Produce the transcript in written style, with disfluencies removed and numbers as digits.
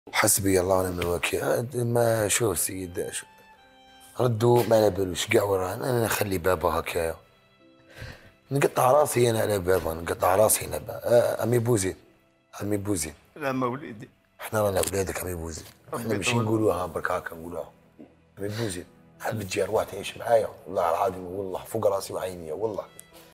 حسبي الله ونعم الوكيل. ما شوف سيد، ردوا ما على بالوش كاع وراه، انا نخلي بابا هكايا، نقطع راسي انا على بابا، نقطع راسي انا امي بوزيد، امي بوزيد. لا ما وليدي. احنا رانا اولادك امي بوزيد، احنا ربي ماشي يطول نقولوها برك هكا نقولوها. امي بوزيد حاب تجي اروح تعيش معايا، والله العظيم والله فوق راسي وعيني والله.